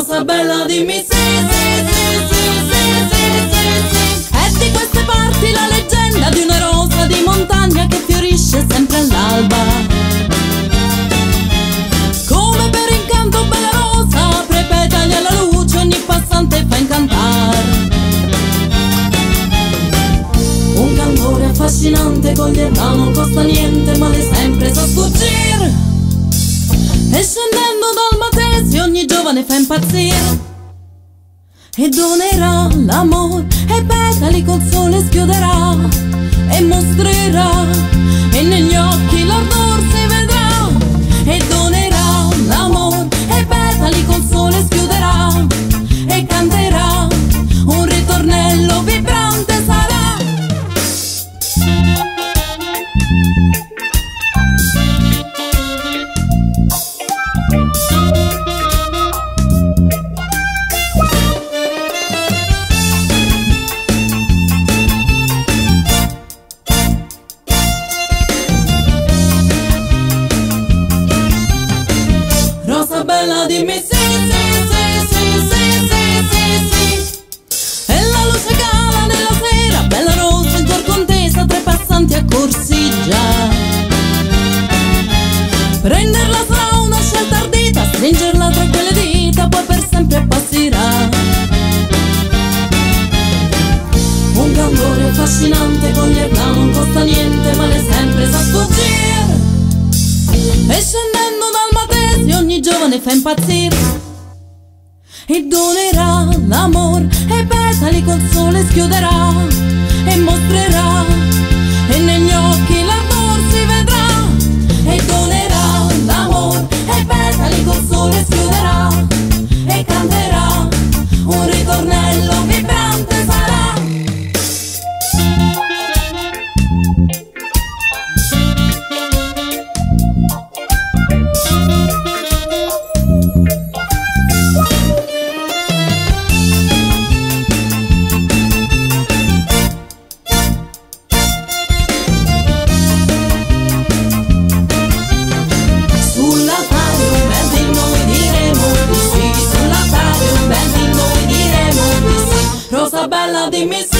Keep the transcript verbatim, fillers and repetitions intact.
Rosa bella dimmi sì, sì, sì, sì, sì, sì, sì, sì. È di queste parti la leggenda di una rosa di montagna che fiorisce sempre all'alba. Come per incanto bella rosa, apre petali alla luce, ogni passante fa incantare. Un candore affascinante, coglierla non costa niente, ma lei sempre sa sfuggire. E scendendo dal Matese ogni giovane fa impazzire. E donerà l'amor e petali col sole schioderà e mostrerà, e negli occhi l'ardor si vedrà. E donerà l'amor e petali col sole schioderà e canterà un ritornello vibrante sarà. Rosa bella dimmi sì, sì, sì, sì, sì, sì, sì, sì. E la luce cala nella sera, bella rosa in cor contesa, tra i passanti a corsiggia. Prenderla sarà una scelta ardita, stringerla tra quelle dita, poi per sempre appassirà. Un candore affascinante, coglierla non costa niente, ma lei sempre sa sfuggire. E scendendo dal Matese ogni giovane fa impazzire. E donerà l'amor e petali col sole schioderà e mostrerà, e negli occhi l'ardor si vedrà. E donerà l'amor e petali col sole schioderà e canterà un ritornello vibrante sarà. Rosa bella dimmi sì.